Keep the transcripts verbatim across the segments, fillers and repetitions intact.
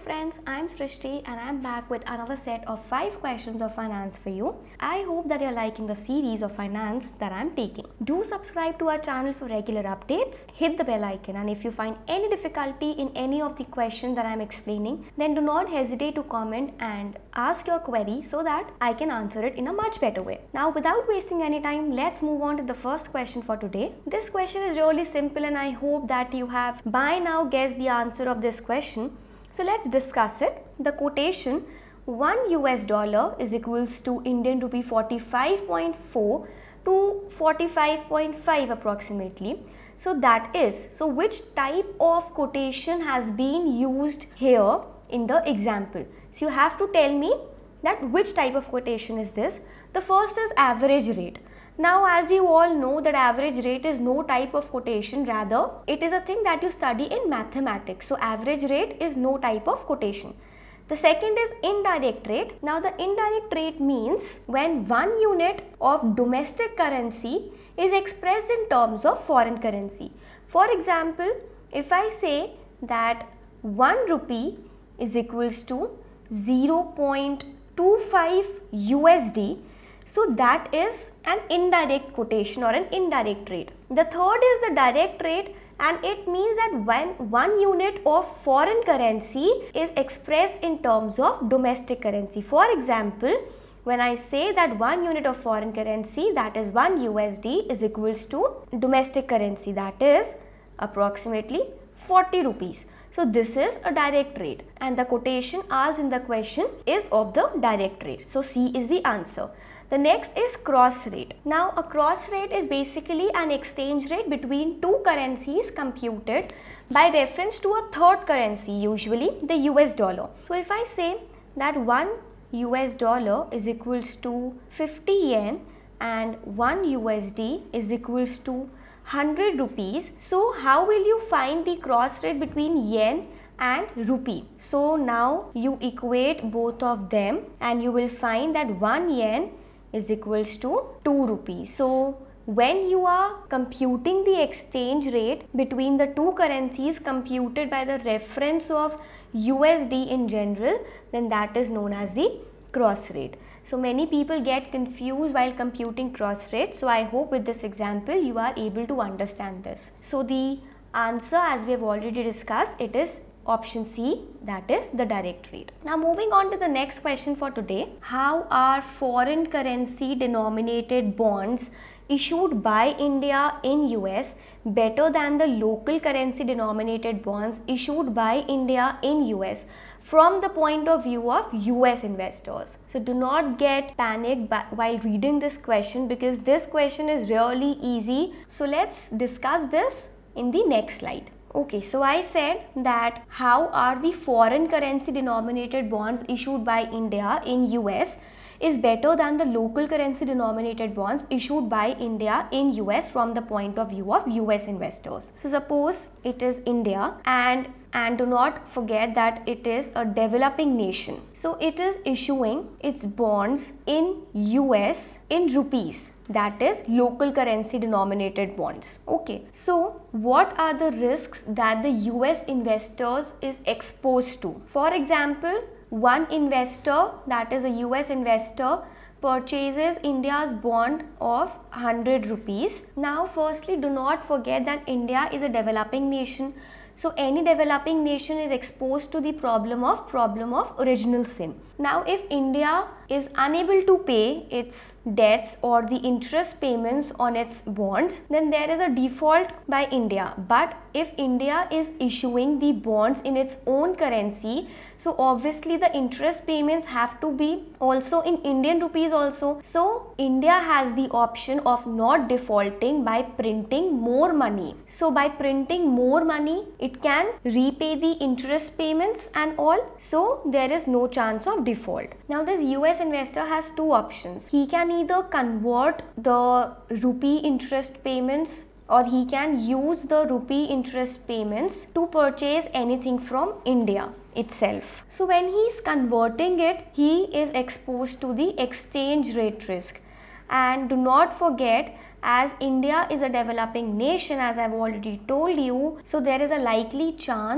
friends, I'm Srishti and I'm back with another set of five questions of finance for you. I hope that you're liking the series of finance that I'm taking. Do subscribe to our channel for regular updates, hit the bell icon, and if you find any difficulty in any of the questions that I'm explaining, then do not hesitate to comment and ask your query so that I can answer it in a much better way. Now without wasting any time, let's move on to the first question for today. This question is really simple and I hope that you have by now guessed the answer of this question. So let's discuss it. The quotation one U S dollar is equals to Indian rupee forty-five point four to forty-five point five approximately. So that is, so which type of quotation has been used here in the example? So you have to tell me that which type of quotation is this. The first is average rate. Now as you all know that average rate is no type of quotation, rather it is a thing that you study in mathematics. So average rate is no type of quotation. The second is indirect rate. Now the indirect rate means when one unit of domestic currency is expressed in terms of foreign currency. For example, if I say that one rupee is equals to zero point two five U S D, so that is an indirect quotation or an indirect rate. The third is the direct rate, and it means that when one unit of foreign currency is expressed in terms of domestic currency. For example, when I say that one unit of foreign currency, that is one U S D, is equals to domestic currency, that is approximately forty rupees. So this is a direct rate and the quotation asked in the question is of the direct rate. So C is the answer. The next is cross rate. Now a cross rate is basically an exchange rate between two currencies computed by reference to a third currency, usually the U S dollar. So if I say that one U S dollar is equals to fifty yen and one U S D is equals to one hundred rupees, so how will you find the cross rate between yen and rupee? So now you equate both of them and you will find that one yen is equals to two rupees. So when you are computing the exchange rate between the two currencies computed by the reference of U S D in general, then that is known as the cross rate. So many people get confused while computing cross rate. So I hope with this example you are able to understand this. So the answer, as we have already discussed, it is option C, that is the direct rate. Now moving on to the next question for today. How are foreign currency denominated bonds issued by India in U S better than the local currency denominated bonds issued by India in U S from the point of view of U S investors? So do not get panicked while reading this question because this question is really easy. So let's discuss this in the next slide. Okay, so I said that how are the foreign currency denominated bonds issued by India in U S is better than the local currency denominated bonds issued by India in U S from the point of view of U S investors. So suppose it is India and and do not forget that it is a developing nation. So it is issuing its bonds in U S in rupees, that is local currency denominated bonds. Okay, so what are the risks that the U S investors is exposed to? For example, one investor, that is a U S investor, purchases India's bond of one hundred rupees. Now firstly, do not forget that India is a developing nation. So any developing nation is exposed to the problem of problem of original sin. Now if India is unable to pay its debts or the interest payments on its bonds, then there is a default by India. But if India is issuing the bonds in its own currency, so obviously the interest payments have to be also in Indian rupees also. So India has the option of not defaulting by printing more money. So by printing more money, it can repay the interest payments and all. So there is no chance of default. Now this U S investor has two options. He can either convert the rupee interest payments or he can use the rupee interest payments to purchase anything from India itself. So when he is converting it, he is exposed to the exchange rate risk. And do not forget, as India is a developing nation, as I have already told you, so there is a likely chance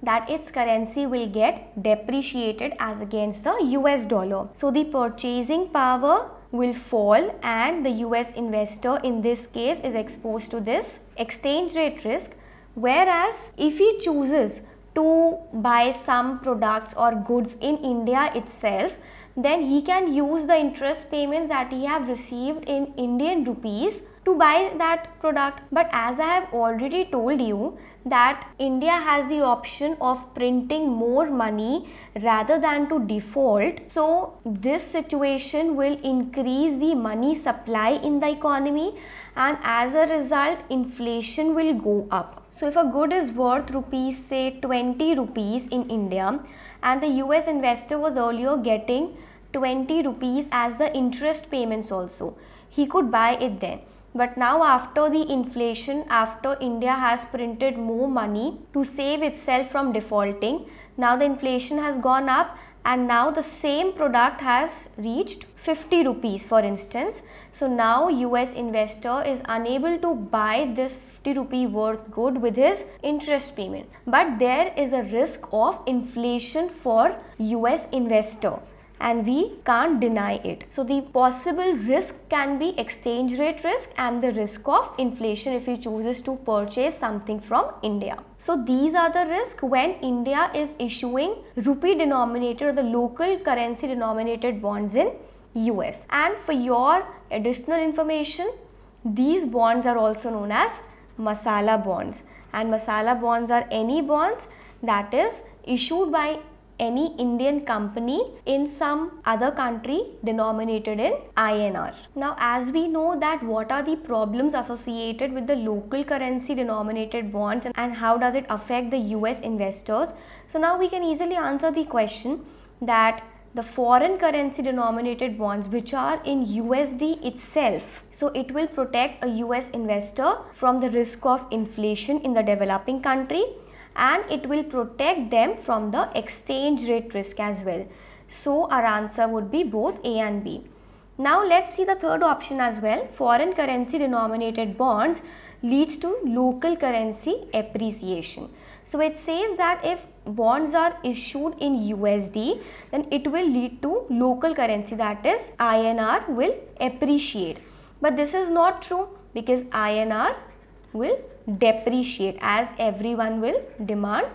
that its currency will get depreciated as against the U S dollar. So the purchasing power will fall and the U S investor in this case is exposed to this exchange rate risk, whereas if he chooses to buy some products or goods in India itself, then he can use the interest payments that he have received in Indian rupees to buy that product. But as I have already told you that India has the option of printing more money rather than to default, so this situation will increase the money supply in the economy and as a result inflation will go up. So if a good is worth rupees say twenty rupees in India and the U S investor was earlier getting twenty rupees as the interest payments also, he could buy it then. But now after the inflation, after India has printed more money to save itself from defaulting, now the inflation has gone up and now the same product has reached fifty rupees for instance. So now U S investor is unable to buy this fifty rupee worth good with his interest payment. But there is a risk of inflation for U S investor and we can't deny it. So the possible risk can be exchange rate risk and the risk of inflation if he chooses to purchase something from India. So these are the risks when India is issuing rupee denominated or the local currency denominated bonds in U S. And for your additional information, these bonds are also known as masala bonds, and masala bonds are any bonds that is issued by any Indian company in some other country denominated in I N R. Now as we know that what are the problems associated with the local currency denominated bonds and how does it affect the U S investors, so now we can easily answer the question that the foreign currency denominated bonds which are in U S D itself, so it will protect a U S investor from the risk of inflation in the developing country and it will protect them from the exchange rate risk as well. So our answer would be both A and B. Now let's see the third option as well. Foreign currency denominated bonds leads to local currency appreciation. So it says that if bonds are issued in U S D, then it will lead to local currency, that is I N R will appreciate. But this is not true because I N R will depreciate as everyone will demand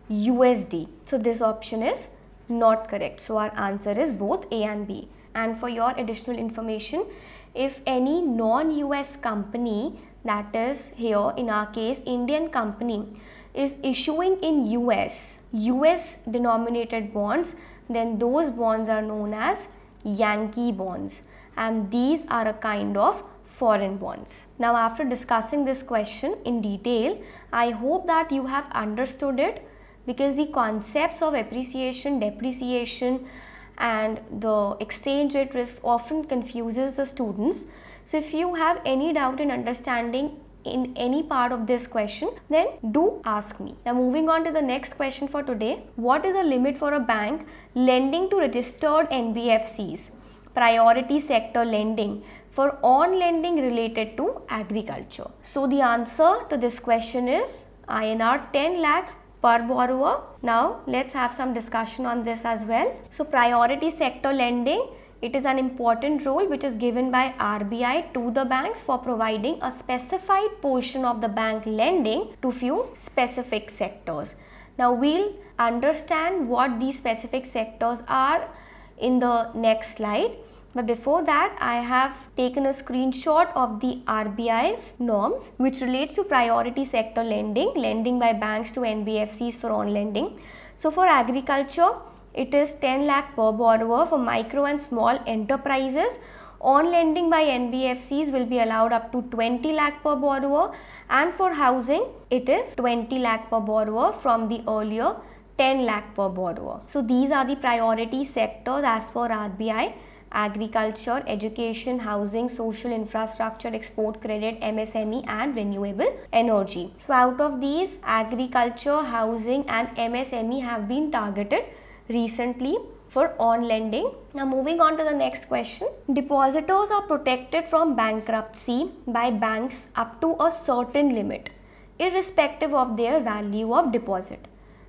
U S D. So this option is not correct. So our answer is both A and B. And for your additional information, if any non-U S company, that is here in our case Indian company, is issuing in U S, U S denominated bonds, then those bonds are known as Yankee bonds and these are a kind of foreign bonds. Now after discussing this question in detail, I hope that you have understood it because the concepts of appreciation, depreciation and the exchange rate risk often confuses the students. So if you have any doubt in understanding in any part of this question, then do ask me. Now moving on to the next question for today. What is the limit for a bank lending to registered N B F Cs, priority sector lending, for on lending related to agriculture? So the answer to this question is I N R ten lakh per borrower. Now let's have some discussion on this as well. So priority sector lending, it is an important role which is given by R B I to the banks for providing a specified portion of the bank lending to few specific sectors. Now we'll understand what these specific sectors are in the next slide. But before that, I have taken a screenshot of the R B I's norms which relates to priority sector lending, lending by banks to N B F Cs for on lending. So for agriculture, it is ten lakh per borrower. For micro and small enterprises, on lending by N B F Cs will be allowed up to twenty lakh per borrower, and for housing, it is twenty lakh per borrower from the earlier ten lakh per borrower. So these are the priority sectors as per R B I. Agriculture, education, housing, social infrastructure, export credit, M S M E and renewable energy. So out of these, agriculture, housing and M S M E have been targeted recently for on lending. Now moving on to the next question. Depositors are protected from bankruptcy by banks up to a certain limit, irrespective of their value of deposit.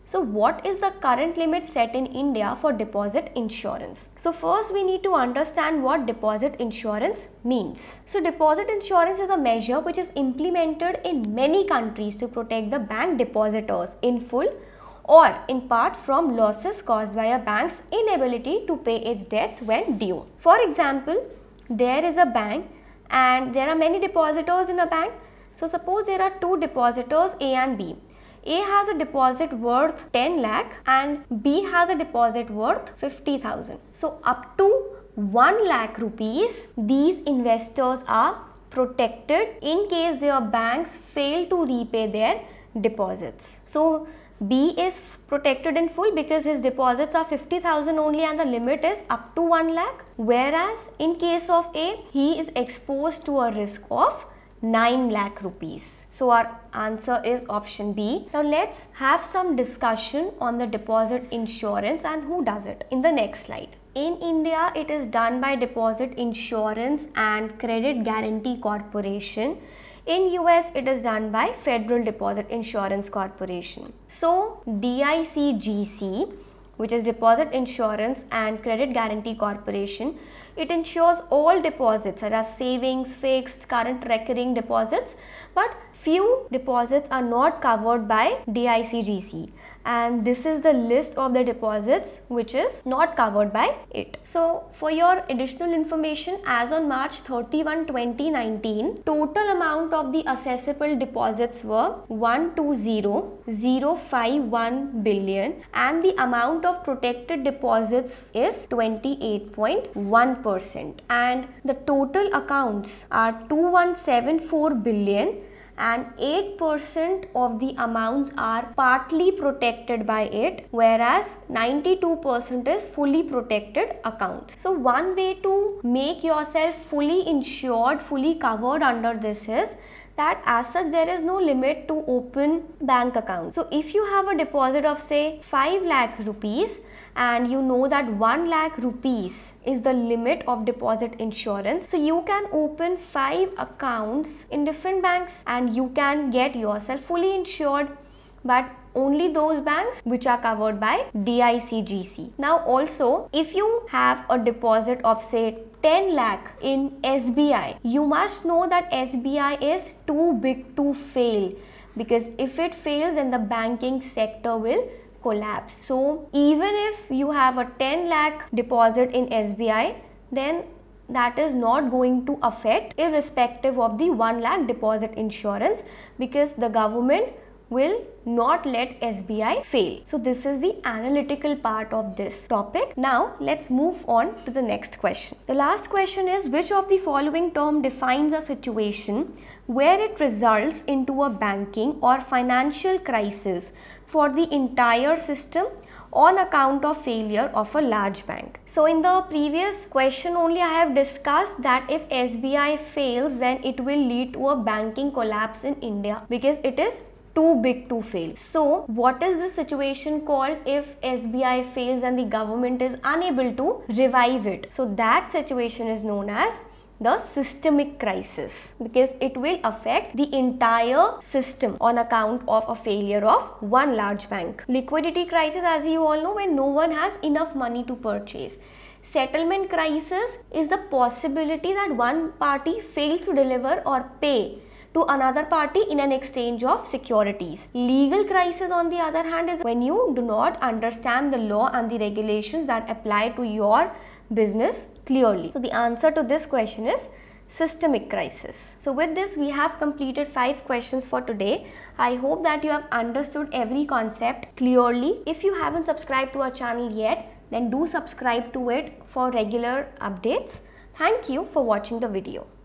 So what is the current limit set in India for deposit insurance? So first we need to understand what deposit insurance means. So deposit insurance is a measure which is implemented in many countries to protect the bank depositors in full or in part from losses caused by a bank's inability to pay its debts when due. For example, there is a bank and there are many depositors in a bank. So suppose there are two depositors, A and B. A has a deposit worth ten lakh and B has a deposit worth fifty thousand. So up to one lakh rupees, these investors are protected in case their banks fail to repay their deposits. So B is protected in full because his deposits are fifty thousand only and the limit is up to one lakh. Whereas in case of A, he is exposed to a risk of nine lakh rupees. So our answer is option B. Now let's have some discussion on the deposit insurance and who does it in the next slide. In India, it is done by Deposit Insurance and Credit Guarantee Corporation. In U S, it is done by Federal Deposit Insurance Corporation. So D I C G C, which is Deposit Insurance and Credit Guarantee Corporation, it insures all deposits such as savings, fixed, current, recurring deposits, but few deposits are not covered by D I C G C, and this is the list of the deposits which is not covered by it. So for your additional information, as on March thirty-first twenty nineteen, total amount of the assessable deposits were one two zero zero five one billion and the amount of protected deposits is twenty-eight point one percent, and the total accounts are two one seven four billion and eight percent of the amounts are partly protected by it, whereas ninety-two percent is fully protected accounts. So one way to make yourself fully insured, fully covered under this is that as such there is no limit to open bank accounts. So if you have a deposit of say five lakh rupees and you know that one lakh rupees is the limit of deposit insurance, so you can open five accounts in different banks and you can get yourself fully insured, but only those banks which are covered by D I C G C. Now also, if you have a deposit of say ten lakh in S B I, you must know that S B I is too big to fail, because if it fails then the banking sector will collapse. So even if you have a ten lakh deposit in S B I, then that is not going to affect irrespective of the one lakh deposit insurance, because the government will not let S B I fail. So this is the analytical part of this topic. Now let's move on to the next question. The last question is, which of the following term defines a situation where it results into a banking or financial crisis for the entire system on account of failure of a large bank? So in the previous question only I have discussed that if S B I fails, then it will lead to a banking collapse in India because it is too big to fail. So what is the situation called if S B I fails and the government is unable to revive it? So that situation is known as the systemic crisis, because it will affect the entire system on account of a failure of one large bank. Liquidity crisis, as you all know, when no one has enough money to purchase. Settlement crisis is the possibility that one party fails to deliver or pay to another party in an exchange of securities. Legal crisis, on the other hand, is when you do not understand the law and the regulations that apply to your business clearly. So the answer to this question is systemic crisis. So with this, we have completed five questions for today. I hope that you have understood every concept clearly. If you haven't subscribed to our channel yet, then do subscribe to it for regular updates. Thank you for watching the video.